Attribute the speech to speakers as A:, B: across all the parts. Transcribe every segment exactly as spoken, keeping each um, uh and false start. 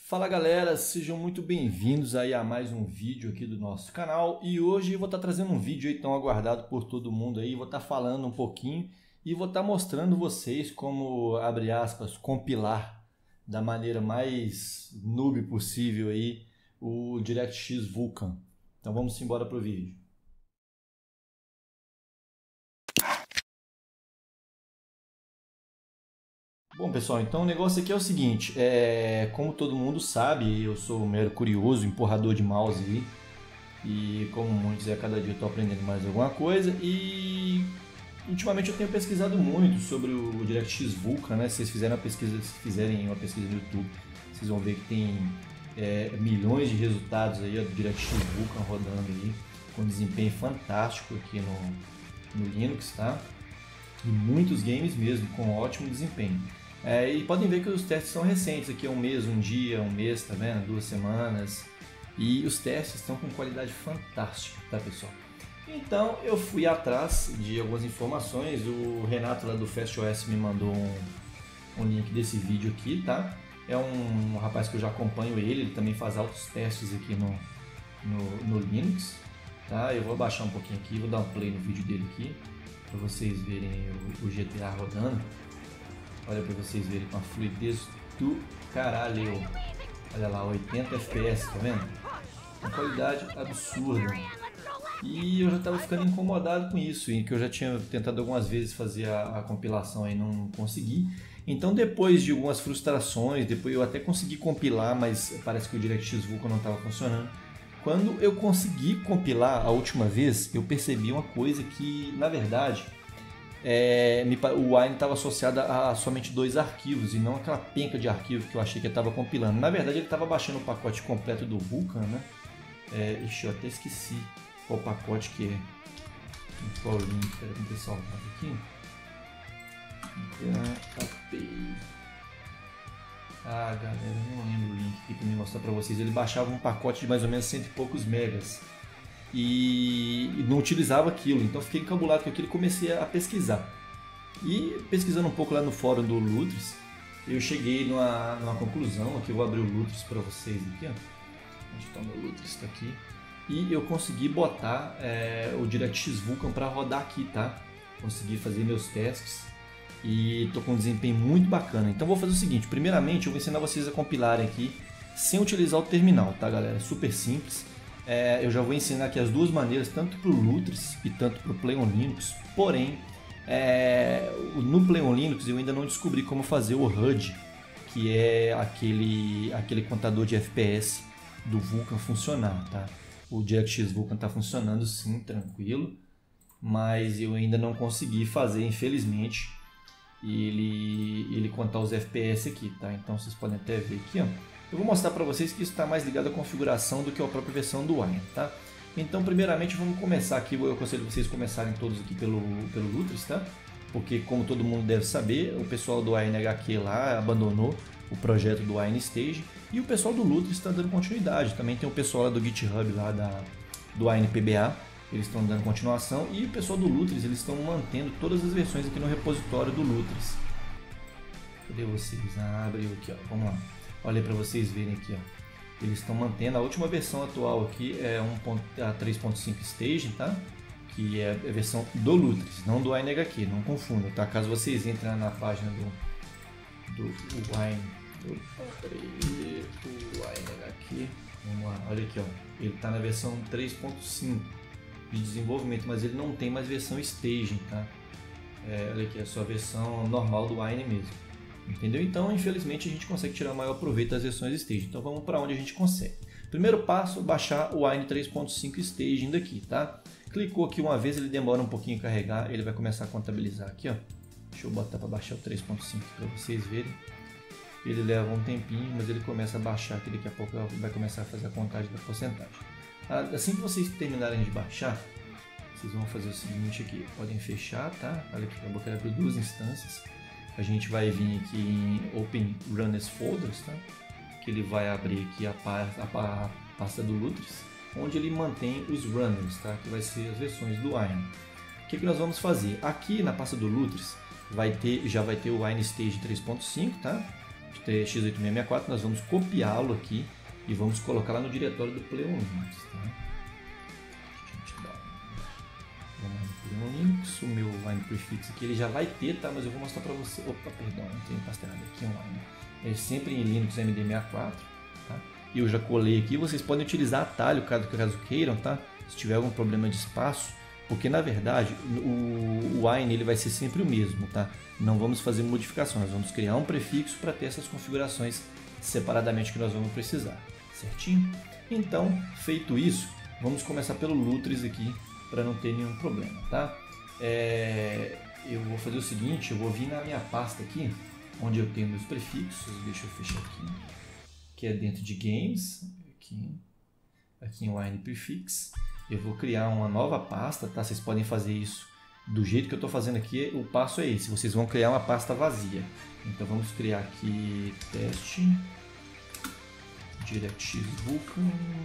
A: Fala galera, sejam muito bem-vindos aí a mais um vídeo aqui do nosso canal e hoje eu vou estar trazendo um vídeo aí tão aguardado por todo mundo aí, vou estar falando um pouquinho e vou estar mostrando vocês como, abre aspas, compilar da maneira mais noob possível aí o DirectX Vulkan. Então vamos embora pro vídeo. Bom pessoal, então o negócio aqui é o seguinte, é, como todo mundo sabe, eu sou um mero curioso, empurrador de mouse aí, e como muitos, a cada dia eu estou aprendendo mais alguma coisa, e ultimamente eu tenho pesquisado muito sobre o DirectX Vulkan, né? Se vocês fizerem uma pesquisa, se fizerem uma pesquisa no YouTube, vocês vão ver que tem é, milhões de resultados aí do DirectX Vulkan rodando aí, com desempenho fantástico aqui no, no Linux, tá? E muitos games mesmo, com ótimo desempenho. É, e podem ver que os testes são recentes, aqui é um mês, um dia, um mês, tá vendo? Duas semanas. E os testes estão com qualidade fantástica, tá pessoal? Então eu fui atrás de algumas informações, o Renato lá do FastOS me mandou um, um link desse vídeo aqui, tá? É um, um rapaz que eu já acompanho ele, ele também faz altos testes aqui no, no, no Linux, tá? Eu vou abaixar um pouquinho aqui, vou dar um play no vídeo dele aqui, para vocês verem o, o G T A rodando. Olha para vocês verem com a fluidez do caralho. Olha lá, oitenta F P S, tá vendo? Uma qualidade absurda. E eu já estava ficando incomodado com isso, em que eu já tinha tentado algumas vezes fazer a, a compilação e não consegui. Então depois de algumas frustrações, depois eu até consegui compilar, mas parece que o DirectX Vulkan não estava funcionando. Quando eu consegui compilar a última vez, eu percebi uma coisa que, na verdade, é, me, o Wine estava associado a, a somente dois arquivos e não aquela penca de arquivo que eu achei que eu estava compilando. Na verdade, ele estava baixando o pacote completo do Vulkan, né? É, ixi, eu até esqueci qual pacote que é. Qual o link? Espera aí, pessoal, aqui. Ah, galera, eu não lembro o link aqui para me mostrar para vocês. Ele baixava um pacote de mais ou menos cento e poucos megas e não utilizava aquilo, então fiquei encabulado com aquilo e comecei a pesquisar. E pesquisando um pouco lá no fórum do Lutris, eu cheguei numa, numa conclusão. Aqui eu vou abrir o Lutris para vocês aqui, ó. Onde está o meu Lutris? Está aqui. E eu consegui botar é, o DirectX Vulkan para rodar aqui, tá? Consegui fazer meus testes e estou com um desempenho muito bacana. Então vou fazer o seguinte, primeiramente eu vou ensinar vocês a compilarem aqui sem utilizar o terminal, tá galera? É super simples. É, eu já vou ensinar aqui as duas maneiras, tanto para o Lutris e tanto para o Play on Linux. Porém, é, no Play on Linux eu ainda não descobri como fazer o H U D, que é aquele, aquele contador de F P S do Vulkan funcionar, tá? O DirectX Vulkan está funcionando sim, tranquilo, mas eu ainda não consegui fazer, infelizmente, ele, ele contar os F P S aqui, tá? Então vocês podem até ver aqui, ó. Eu vou mostrar para vocês que isso está mais ligado à configuração do que à própria versão do Wine, tá? Então, primeiramente, vamos começar aqui. Eu aconselho vocês começarem todos aqui pelo, pelo Lutris, tá? Porque, como todo mundo deve saber, o pessoal do Wine H Q lá abandonou o projeto do Wine Stage e o pessoal do Lutris está dando continuidade. Também tem o pessoal lá do GitHub lá da, do Wine P B A, eles estão dando continuação, e o pessoal do Lutris, eles estão mantendo todas as versões aqui no repositório do Lutris. Cadê vocês? Ah, abriu aqui, ó. Vamos lá. Olha para vocês verem aqui, ó. Eles estão mantendo a última versão atual aqui, é a três ponto cinco Staging, tá? Que é a versão do Lutris, não do Wine H Q, não confundam, tá? Caso vocês entrem na página do, do, do Wine, do, do Wine H Q, vamos lá, olha aqui, ó. Ele está na versão três ponto cinco de desenvolvimento, mas ele não tem mais versão Staging, tá? É, olha aqui, é só a versão normal do Wine mesmo. Entendeu? Então, infelizmente, a gente consegue tirar o maior proveito das versões Staging. Então, vamos para onde a gente consegue. Primeiro passo, baixar o Wine três ponto cinco Staging daqui, tá? Clicou aqui uma vez, ele demora um pouquinho a carregar, ele vai começar a contabilizar aqui, ó. Deixa eu botar para baixar o três ponto cinco para vocês verem. Ele leva um tempinho, mas ele começa a baixar aqui, daqui a pouco vai começar a fazer a contagem da porcentagem. Assim que vocês terminarem de baixar, vocês vão fazer o seguinte aqui, podem fechar, tá? Olha aqui, acabou que abriu duas instâncias. A gente vai vir aqui em Open Runners Folders, tá? Que ele vai abrir aqui a, a, a pasta do Lutris, onde ele mantém os runners, tá? Que vai ser as versões do Wine. O que, que nós vamos fazer? Aqui na pasta do Lutris vai ter, já vai ter o Wine Stage três ponto cinco, tá? T X oito seis seis quatro, nós vamos copiá-lo aqui e vamos colocar lá no diretório do Play on Linux. Tá? Vamos lá no Play on Linux, o meu Wine Prefix aqui ele já vai ter, tá? Mas eu vou mostrar para você. Opa, perdão, não tem pastelado aqui online. É sempre em Linux M D sessenta e quatro. Tá? E eu já colei aqui, vocês podem utilizar atalho caso, caso queiram, tá? Se tiver algum problema de espaço, porque na verdade o, o Wine ele vai ser sempre o mesmo, tá? Não vamos fazer modificações, vamos criar um prefixo para ter essas configurações separadamente que nós vamos precisar, certinho? Então, feito isso, vamos começar pelo Lutris aqui para não ter nenhum problema, tá? É, eu vou fazer o seguinte, eu vou vir na minha pasta aqui, onde eu tenho meus prefixos, deixa eu fechar aqui, que é dentro de Games, aqui, aqui em Wine Prefix. Eu vou criar uma nova pasta, tá? Vocês podem fazer isso do jeito que eu estou fazendo aqui. O passo é esse: vocês vão criar uma pasta vazia. Então vamos criar aqui teste DirectX Vulkan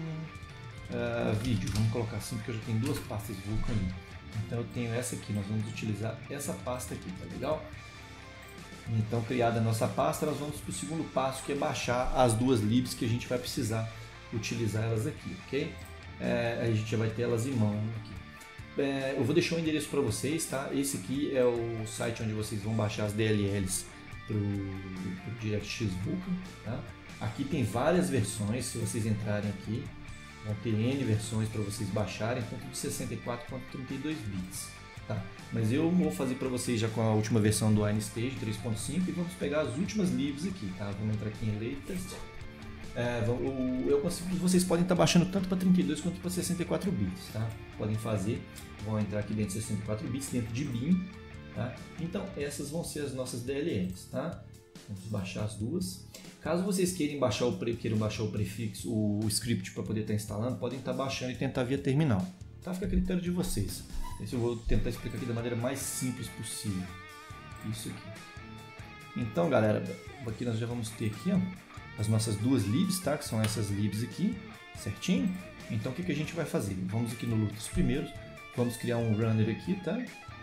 A: uh, vídeo. Vamos colocar assim porque eu já tenho duas pastas Vulkan ali. Então eu tenho essa aqui. Nós vamos utilizar essa pasta aqui, tá legal? Então, criada a nossa pasta, nós vamos para o segundo passo, que é baixar as duas libs que a gente vai precisar utilizar elas aqui, ok? É, a gente já vai ter elas em mão aqui. É, eu vou deixar o endereço para vocês, tá? Esse aqui é o site onde vocês vão baixar as D L Ls para o DirectX Vulkan, tá? Aqui tem várias versões, se vocês entrarem aqui, vão ter N versões para vocês baixarem, tanto de sessenta e quatro quanto trinta e dois bits. Tá, mas eu vou fazer para vocês já com a última versão do WineStage três ponto cinco e vamos pegar as últimas libs aqui, tá? Vamos entrar aqui em Latest. É, eu consigo, vocês podem estar baixando tanto para trinta e dois quanto para sessenta e quatro bits, tá? Podem fazer, vão entrar aqui dentro de sessenta e quatro bits, dentro de bin, tá? Então essas vão ser as nossas D L Ls, tá? Vamos baixar as duas. Caso vocês queiram baixar o, pre, queiram baixar o prefixo, o, o script para poder estar instalando, podem estar baixando e tentar via terminal, tá? Fica a critério de vocês. Esse eu vou tentar explicar aqui da maneira mais simples possível. Isso aqui. Então, galera, aqui nós já vamos ter aqui, ó, as nossas duas libs, tá? Que são essas libs aqui, certinho? Então, o que, que a gente vai fazer? Vamos aqui no Lutris primeiro, vamos criar um runner aqui, tá?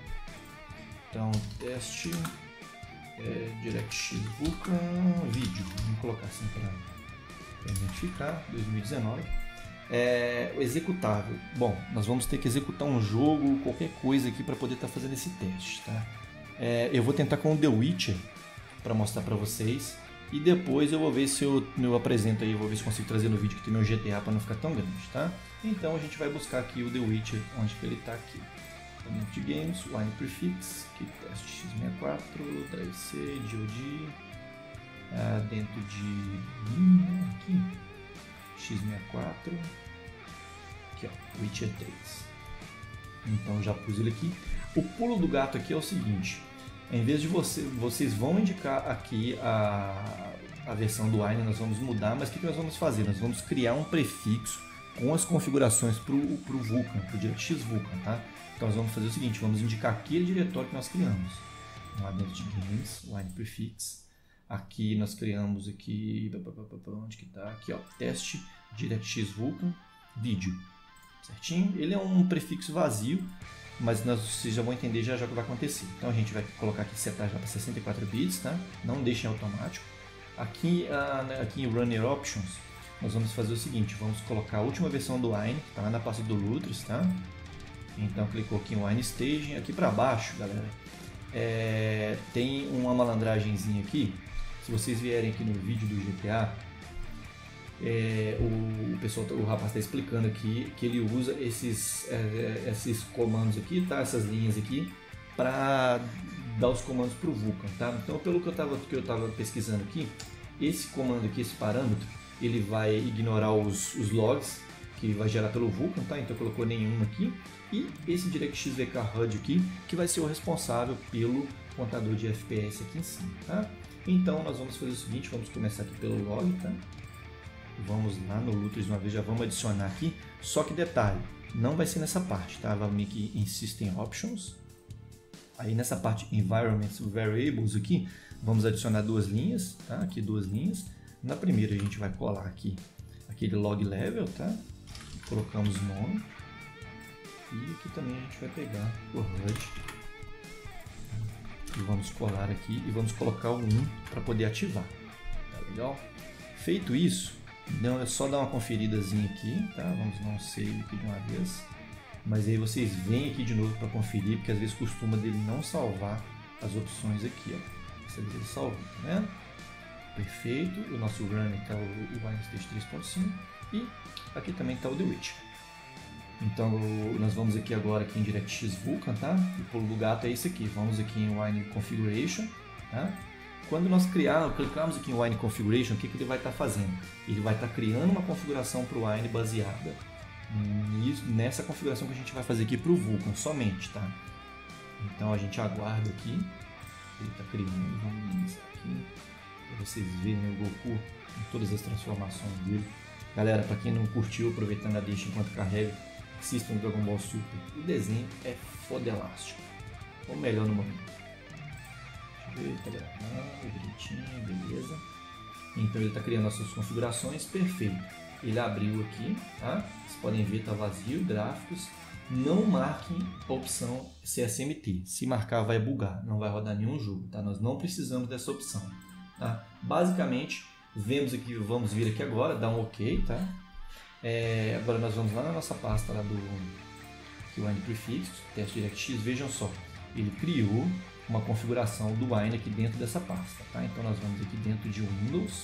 A: Então, teste é, DirectX Vulkan vídeo. Vamos colocar assim para identificar, dois mil e dezenove. É, executável. Bom, nós vamos ter que executar um jogo, qualquer coisa aqui para poder estar tá fazendo esse teste, tá? É, eu vou tentar com o The Witcher para mostrar para vocês e depois eu vou ver se eu, eu apresento aí, eu vou ver se consigo trazer no vídeo que tem meu G T A para não ficar tão grande, tá? Então a gente vai buscar aqui o The Witcher, onde que ele está aqui. Dentro de Games, Wine Prefix, aqui teste X sessenta e quatro, Drive C, G O D, ah, dentro de hum, aqui X sessenta e quatro, aqui ó, Witcher três. Então já pus ele aqui. O pulo do gato aqui é o seguinte: em vez de você, vocês vão indicar aqui a, a versão do Wine, nós vamos mudar, mas o que, que nós vamos fazer? Nós vamos criar um prefixo com as configurações para o Vulkan, para o DirectX Vulkan, tá? Então nós vamos fazer o seguinte: vamos indicar aquele diretório que nós criamos. Vamos lá dentro de Games, Wine Prefix. Aqui nós criamos aqui, onde que tá? Aqui ó, teste DirectX Vulkan vídeo, certinho? Ele é um prefixo vazio, mas nós, vocês já vão entender já já o que vai acontecer. Então a gente vai colocar aqui setar já para sessenta e quatro bits, tá? Não deixem automático. Aqui, uh, aqui em Runner Options, nós vamos fazer o seguinte: vamos colocar a última versão do Wine, que está lá na pasta do Lutris, tá? Então clicou aqui em Wine Staging, aqui para baixo, galera, é, tem uma malandragenzinha aqui. Se vocês vierem aqui no vídeo do G T A, é, o, o pessoal, o rapaz está explicando aqui que ele usa esses, é, esses comandos aqui, tá? Essas linhas aqui, para dar os comandos para o Vulkan, tá? Então, pelo que eu estava que eu estava pesquisando aqui, esse comando aqui, esse parâmetro, ele vai ignorar os, os logs que vai gerar pelo Vulkan, tá? Então colocou nenhum aqui. E esse DirectX V K H U D aqui, que vai ser o responsável pelo contador de F P S aqui em cima, tá? Então nós vamos fazer o seguinte: vamos começar aqui pelo log, tá? Vamos lá no Lutris uma vez, já vamos adicionar aqui. Só que detalhe, não vai ser nessa parte, tá? Vamos aqui em System Options. Aí nessa parte Environment Variables aqui, vamos adicionar duas linhas, tá? Aqui duas linhas. Na primeira a gente vai colar aqui aquele log level, tá? Colocamos nome. E aqui também a gente vai pegar o H U D. E vamos colar aqui e vamos colocar o um para poder ativar. Legal? Feito isso, não é só dar uma conferidazinha aqui, tá? Vamos dar um save aqui de uma vez. Mas aí vocês vêm aqui de novo para conferir, porque às vezes costuma dele não salvar as opções aqui, ó. Essa vez ele salvou, tá vendo? Perfeito. O nosso runner está o Wine Stage três ponto cinco e aqui também está o The Witcher. Então nós vamos aqui agora aqui em DirectX Vulkan, tá? O pulo do gato é esse aqui. Vamos aqui em Wine Configuration, tá? Quando nós criar, clicarmos aqui em Wine Configuration, o que, que ele vai estar tá fazendo? Ele vai estar tá criando uma configuração para o Wine baseada nisso, nessa configuração que a gente vai fazer aqui para o Vulkan somente, tá? Então a gente aguarda aqui. Ele está criando, vamos iniciar aqui para vocês verem o Goku em todas as transformações dele. Galera, para quem não curtiu, aproveitando a deixa enquanto carrega, assistam Dragon Ball Super. O desenho é fodelástico, ou melhor no momento. Deixa eu ver, tá gravando, bonitinho, beleza. Então ele está criando as suas configurações, perfeito. Ele abriu aqui, tá? Vocês podem ver, está vazio, gráficos. Não marquem a opção C S M T. Se marcar, vai bugar, não vai rodar nenhum jogo, tá? Nós não precisamos dessa opção, tá? Basicamente, vemos aqui, vamos vir aqui agora, dar um OK, tá? É, agora nós vamos lá na nossa pasta lá do Wine Prefixos, teste DirectX. Vejam só, ele criou uma configuração do Wine aqui dentro dessa pasta, tá? Então nós vamos aqui dentro de Windows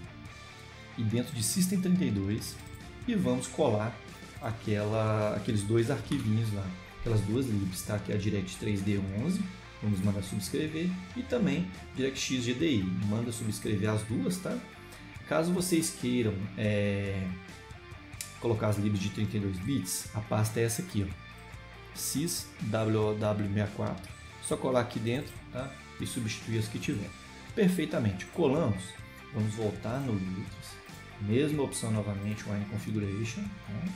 A: e dentro de System trinta e dois e vamos colar aquela, aqueles dois arquivinhos lá, aquelas duas libs, tá? Que é a Direct três D onze, vamos mandar subscrever, e também DirectX G D I, manda subscrever as duas, tá? Caso vocês queiram é, colocar as libs de trinta e dois bits, a pasta é essa aqui, ó, sys W W sessenta e quatro, só colar aqui dentro, tá? E substituir as que tiver. Perfeitamente, colamos, vamos voltar no Linux, mesma opção novamente, Wine Configuration, tá?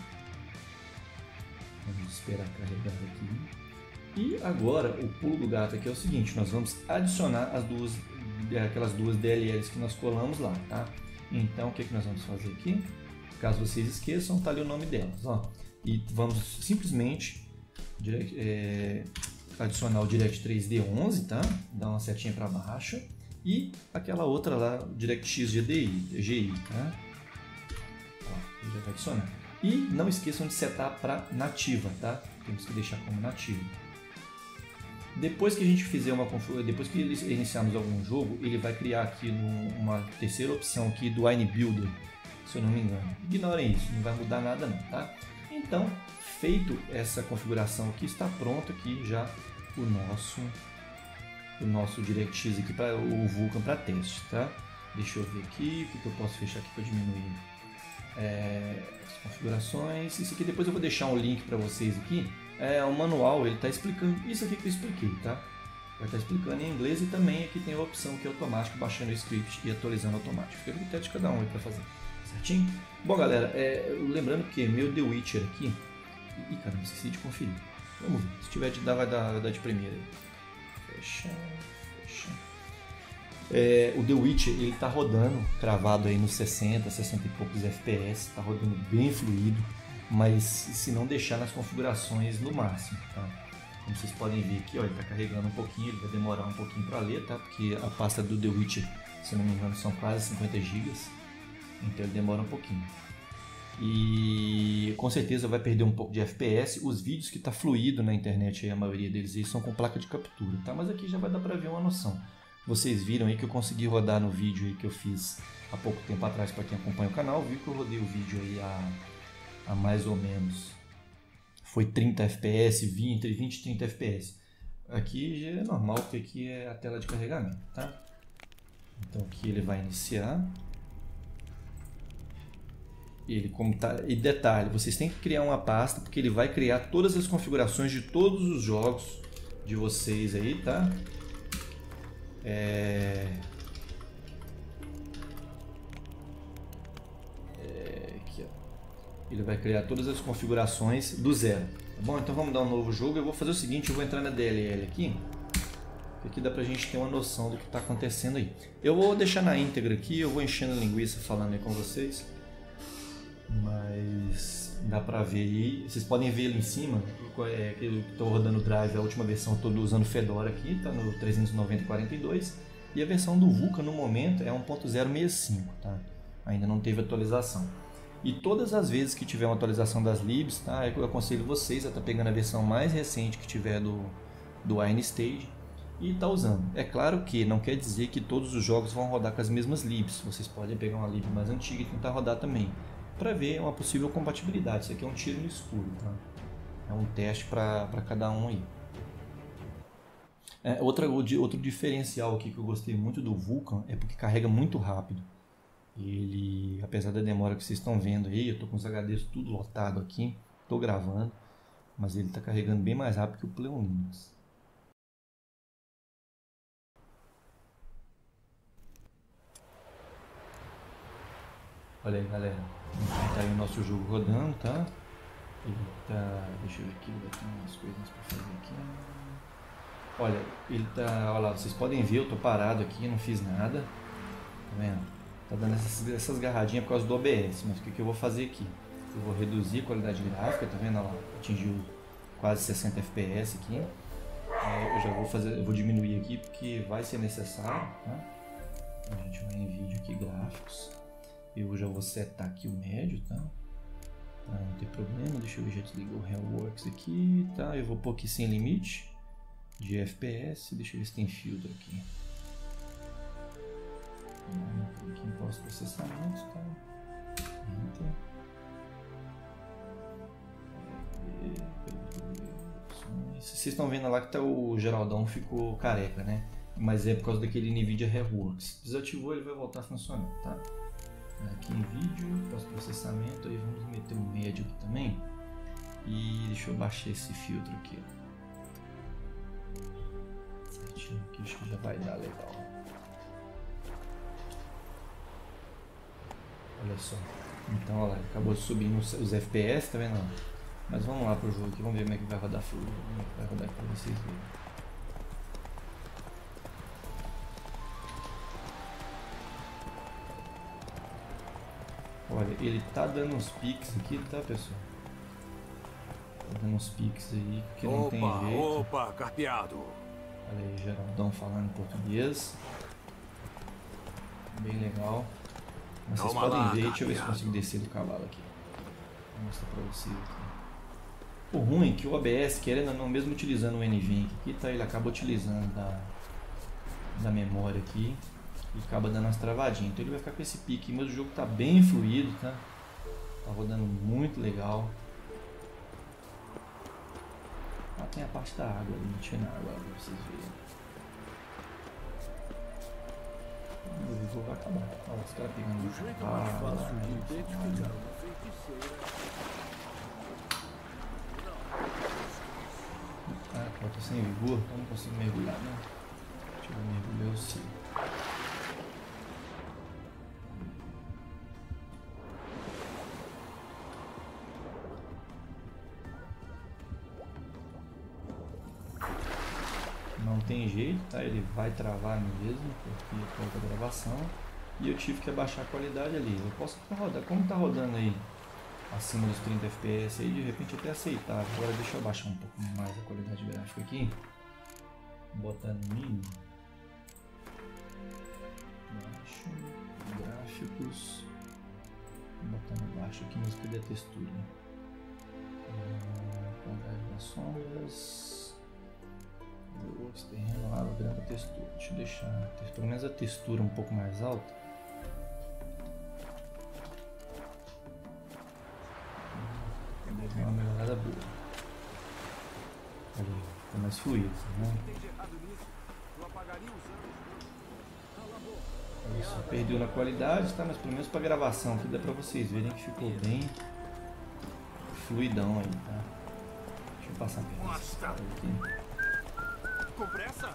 A: Vamos esperar carregar aqui. E agora o pulo do gato aqui é o seguinte, nós vamos adicionar as duas, aquelas duas D L Ls que nós colamos lá, tá? Então o que, que nós vamos fazer aqui? Caso vocês esqueçam, tá ali o nome delas, ó. E vamos simplesmente direct, é, adicionar o Direct três D onze, tá? Dá uma setinha para baixo. E aquela outra lá, DirectX G D I, G I, tá? Ó, já vai adicionar. E não esqueçam de setar para nativa, tá? Temos que deixar como nativa. Depois que a gente fizer uma depois que iniciarmos algum jogo, ele vai criar aqui uma terceira opção aqui do Wine Builder, se eu não me engano. Ignorem isso, não vai mudar nada não, tá? Então, feito essa configuração aqui, está pronto aqui já o nosso o nosso DirectX aqui para o Vulkan para teste, tá? Deixa eu ver aqui o que eu posso fechar aqui para diminuir é, as configurações. Isso aqui depois eu vou deixar um link para vocês aqui. É o manual, ele está explicando isso aqui que eu expliquei, tá? Vai estar tá explicando em inglês e também aqui tem a opção que é automático, baixando o script e atualizando automático. Fica no teste de cada um aí para fazer, certinho? Bom, galera, é, lembrando que meu The Witcher aqui, ih, caramba, esqueci de conferir. Vamos ver, se tiver de dar, vai dar, vai dar de primeira aí. Fecha, fecha. É, o The Witcher, ele está rodando, cravado aí nos sessenta, sessenta e poucos F P S, está rodando bem fluido, mas se não deixar nas configurações no máximo, tá? Como vocês podem ver aqui, ó, ele está carregando um pouquinho, ele vai demorar um pouquinho para ler, tá? Porque a pasta do The Witcher, se eu não me engano, são quase cinquenta gigas, então ele demora um pouquinho. E com certeza vai perder um pouco de F P S. Os vídeos que está fluido na internet, aí, a maioria deles aí, são com placa de captura, tá? Mas aqui já vai dar para ver uma noção. Vocês viram aí que eu consegui rodar no vídeo aí que eu fiz há pouco tempo atrás, para quem acompanha o canal, viu que eu rodei o vídeo aí a, a mais ou menos, foi trinta F P S, vinte, entre vinte e trinta F P S. Aqui já é normal, porque aqui é a tela de carregamento, tá? Então aqui ele vai iniciar. Ele como tá, e detalhe, vocês têm que criar uma pasta, porque ele vai criar todas as configurações de todos os jogos de vocês aí, tá? É... É... Aqui, ó. Ele vai criar todas as configurações do zero, tá bom? Então vamos dar um novo jogo. Eu vou fazer o seguinte, eu vou entrar na D L L aqui, que aqui dá pra gente ter uma noção do que está acontecendo aí. Eu vou deixar na íntegra aqui, eu vou enchendo a linguiça falando aí com vocês. Mas dá pra ver aí, vocês podem ver ali em cima, é, que eu estou rodando o Drive, a última versão, estou usando o Fedora aqui, tá no trezentos e noventa e quarenta e dois. E a versão do Vulkan no momento é um ponto zero sessenta e cinco, tá? Ainda não teve atualização. E todas as vezes que tiver uma atualização das libs, tá? Eu aconselho vocês a estar tá pegando a versão mais recente que tiver do, do Iron Stage e tá usando. É claro que não quer dizer que todos os jogos vão rodar com as mesmas libs. Vocês podem pegar uma lib mais antiga e tentar rodar também, para ver uma possível compatibilidade. Isso aqui é um tiro no escuro, tá? É um teste para cada um aí. É, outra, outro diferencial aqui que eu gostei muito do Vulkan é porque carrega muito rápido. Ele, apesar da demora que vocês estão vendo aí, eu estou com os H Ds tudo lotado aqui, estou gravando, mas ele está carregando bem mais rápido que o Pleonix. Olha aí, galera, tá aí o nosso jogo rodando, tá? Ele tá, deixa eu ver aqui, vou botar umas coisas para fazer aqui. Olha, ele tá, olha lá, vocês podem ver, eu tô parado aqui, não fiz nada, tá vendo? Tá dando essas, essas garradinhas por causa do O B S, mas o que, que eu vou fazer aqui? Eu vou reduzir a qualidade gráfica, tá vendo? Olha lá, atingiu quase sessenta F P S aqui. É, eu já vou fazer, eu vou diminuir aqui porque vai ser necessário, tá? A gente vai em vídeo aqui, gráficos. Eu já vou setar aqui o médio, tá? Pra não ter problema, deixa eu ver, já desligou o Hellworks aqui, tá? Eu vou pôr aqui sem limite de F P S, deixa eu ver se tem filtro aqui. Aqui em pós-processamento, tá? Enter. Vocês estão vendo lá que tá o Geraldão ficou careca, né? Mas é por causa daquele NVIDIA Hellworks. Desativou, ele vai voltar a funcionar, tá? Aqui em vídeo, pós-processamento, aí vamos meter um médio aqui também. E deixa eu baixar esse filtro aqui, ó. Certinho aqui, acho que já vai dar legal. Olha só. Então, olha lá, acabou subindo os F P S, tá vendo? Mas vamos lá pro jogo aqui, vamos ver como é que vai rodar fluido, como é que vai rodar aqui pra vocês verem. Olha, ele tá dando uns piques aqui, tá, pessoal? Tá dando uns piques aí que não
B: opa,
A: tem jeito.
B: Opa, carpeado.
A: Olha aí, Geraldão falando em português. Bem legal. Mas vocês podem lá, ver, deixa eu ver se eu consigo descer do cavalo aqui. Vou mostrar pra vocês aqui. O ruim é que o O B S, querendo ou não, mesmo utilizando o N V E N C aqui, tá, ele acaba utilizando da, da memória aqui e acaba dando umas travadinhas. Então ele vai ficar com esse pique, mas o jogo tá bem fluido, tá? Tá rodando muito legal. Ah, tem a parte da água ali, mexendo na água pra vocês verem. O jogo vai acabar. Olha os caras pegando o cavalo. Ah, eu tô sem vigor, então não consigo mergulhar, né? Deixa eu mergulhar o cio. Não tem jeito, tá? Ele vai travar mesmo, porque é por causa da gravação. E eu tive que abaixar a qualidade ali. Eu posso rodar, como tá rodando aí acima dos trinta F P S aí, de repente até aceitar. Agora deixa eu abaixar um pouco mais a qualidade gráfica aqui. Botar no mínimo. Baixo, gráficos. Vou botar no baixo aqui, mas cadê a textura? Qualidade das sombras. Outro terreno, água, grama, textura. Deixa eu deixar pelo menos a textura um pouco mais alta. Deve dar uma melhorada boa. Ali, ficou mais fluido, né? Olha só, perdeu na qualidade, tá? Mas pelo menos para gravação aqui dá para vocês verem que ficou bem fluidão aí, tá? Deixa eu passar aqui.
B: Com pressa?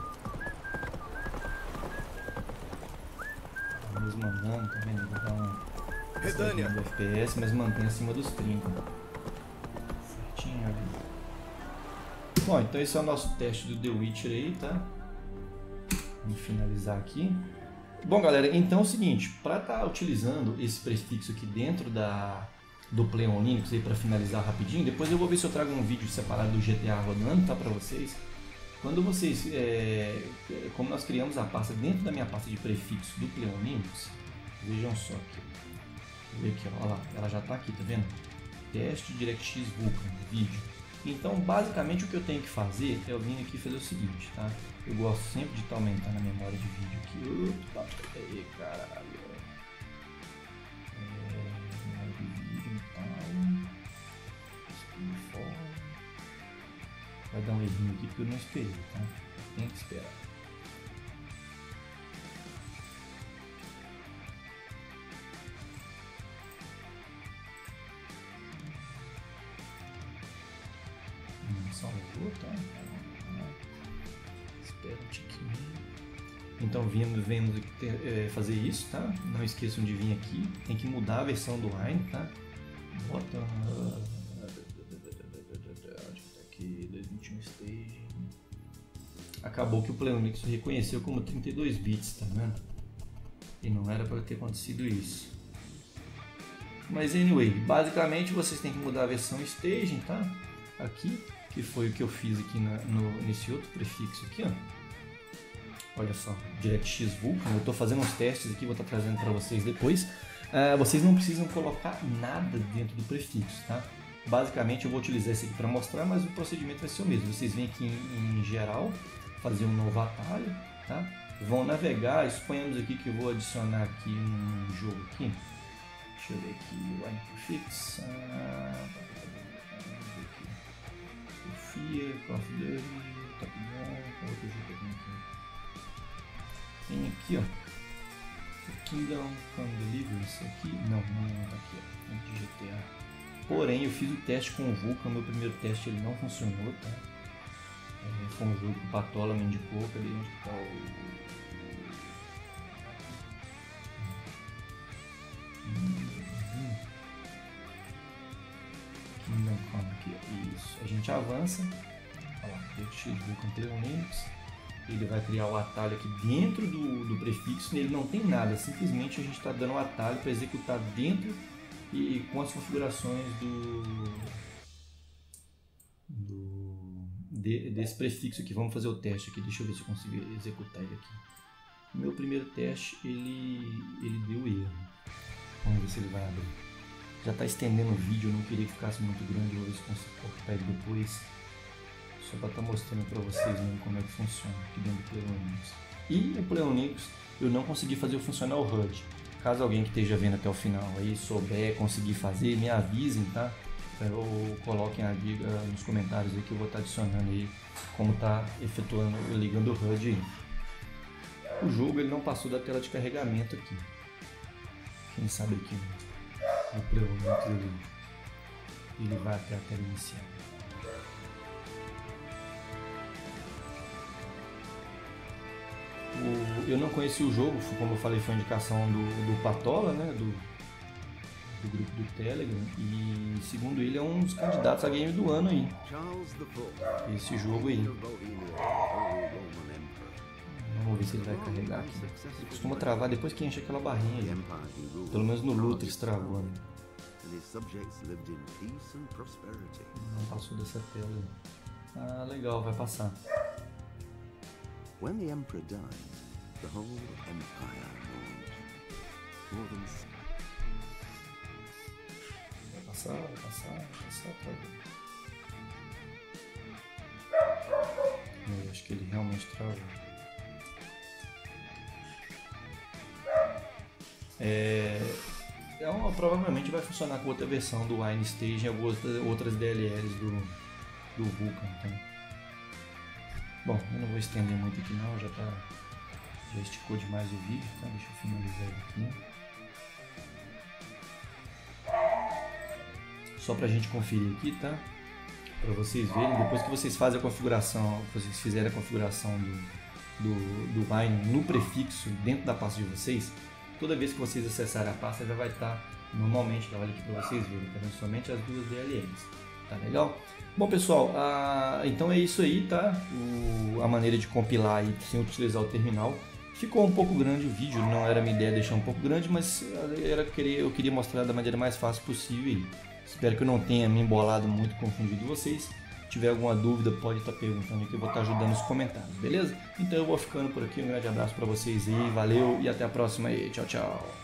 A: Mesmo andando, tá vendo? Vou dar um
B: Redânia
A: F P S, mas mantém acima dos trinta. Certinho ali. Bom, então esse é o nosso teste do The Witcher aí, tá? Vamos finalizar aqui. Bom, galera, então é o seguinte, para estar tá utilizando esse prefixo aqui dentro da do Pleon Linux aí para finalizar rapidinho, depois eu vou ver se eu trago um vídeo separado do G T A rodando, tá, para vocês. Quando vocês, é, como nós criamos a pasta dentro da minha pasta de prefixo do Pleonymous, vejam só aqui, aqui ó, olha lá, ela já está aqui, tá vendo? Teste DirectX Vulkan, vídeo. Então, basicamente o que eu tenho que fazer é eu vir aqui fazer o seguinte, tá? Eu gosto sempre de estar aumentando a memória de vídeo aqui. Opa, aí, caralho. É, memória de vídeo e tal. Vai dar um errinho aqui porque eu não esperei, tá? Tem que esperar. Não salvou, tá? Espera um tiquinho. Então viemos, viemos é, fazer isso, tá? Não esqueçam de vir aqui. Tem que mudar a versão do Wine, tá? Bota aqui, dois vinte e um Stage. Acabou que o Pleonymous reconheceu como trinta e dois bits, tá vendo? E não era para ter acontecido isso. Mas anyway, basicamente vocês têm que mudar a versão Staging, tá? Aqui, que foi o que eu fiz aqui na, no, nesse outro prefixo aqui, ó. Olha só, DirectX Vulkan, eu estou fazendo uns testes aqui, vou estar trazendo para vocês depois. Uh, vocês não precisam colocar nada dentro do prefixo, tá? Basicamente eu vou utilizar esse aqui para mostrar, mas o procedimento vai ser o mesmo. Vocês vêm aqui em, em geral, fazer um novo atalho, tá? Vão navegar, suponhamos aqui que eu vou adicionar aqui um jogo aqui. Deixa eu ver aqui, Wine Prefix. Ah, Fear, Call of Duty, Top Gun, qual outro jogo aqui? Tem aqui, ó, Kingdom Come Deliverance aqui, não, não tá aqui, ó, de G T A. Porém, eu fiz o teste com o Vulkan, meu primeiro teste ele não funcionou, tá? É, foi um jogo que o Patola me indicou, cadê onde tá o... Kingdom Come aqui, isso, a gente avança, olha lá, DirectX Vulkan Pleonymous. Ele vai criar o atalho aqui dentro do, do prefixo, ele não tem nada, simplesmente a gente está dando o atalho para executar dentro e, e com as configurações do, do de, desse prefixo aqui. Vamos fazer o teste aqui, deixa eu ver se eu consigo executar ele aqui. O meu primeiro teste ele, ele deu erro, vamos ver se ele vai abrir. Já está estendendo o vídeo, eu não queria que ficasse muito grande, vou ver se eu consigo cortar ele depois. Só para estar tá mostrando para vocês mesmo como é que funciona aqui dentro do Pleonymous. E o Pleonymous eu não consegui fazer funcionar o H U D. Caso alguém que esteja vendo até o final aí souber conseguir fazer, me avisem, tá? Ou coloquem a dica nos comentários aí que eu vou estar tá adicionando aí como está efetuando, ligando o H U D aí. O jogo ele não passou da tela de carregamento aqui. Quem sabe aqui no Pleonymous ele, ele vai até a tela inicial. O, eu não conheci o jogo, como eu falei, foi indicação do, do Patola, né, do, do grupo do Telegram, e segundo ele é um dos candidatos a game do ano aí, esse jogo aí. Vamos ver se ele vai carregar aqui. Ele costuma travar depois que enche aquela barrinha ali. Pelo menos no Lutris travou, né? Não passou dessa tela. Ah, legal, vai passar.
B: When the Emperor died, the whole empire mourned. More than
A: vai passar, vai passar, vai passar, pode. Eu acho que ele realmente travou. É, é uma, provavelmente vai funcionar com outra versão do Wine Stage e algumas outras D L Ls do, do Vulkan. Então. Bom, eu não vou estender muito aqui não, já, tá, já esticou demais o vídeo, tá? Deixa eu finalizar ele aqui. Só pra gente conferir aqui, tá? Pra vocês verem, depois que vocês fazem a configuração, vocês fizerem a configuração do, do, do Wine no prefixo dentro da pasta de vocês, toda vez que vocês acessarem a pasta já vai estar normalmente, olha aqui pra vocês verem, tá vendo? Somente as duas D L Ls. Tá legal? Bom pessoal, ah, então é isso aí, tá? O, a maneira de compilar aí sem utilizar o terminal. Ficou um pouco grande o vídeo, não era minha ideia deixar um pouco grande, mas era querer, eu queria mostrar da maneira mais fácil possível aí. Espero que eu não tenha me embolado muito, confundido vocês. tiver alguma dúvida, pode estar perguntando que eu vou estar ajudando nos comentários, beleza? Então eu vou ficando por aqui, um grande abraço para vocês aí, valeu e até a próxima aí, tchau, tchau.